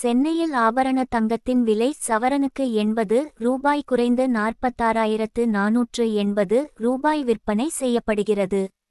சென்னையில் ஆபரண தங்கத்தின் விலை சவரனுக்கு ரூபாய் குறைந்து 46,480 ரூபாய் விற்பனை செய்யப்படுகிறது.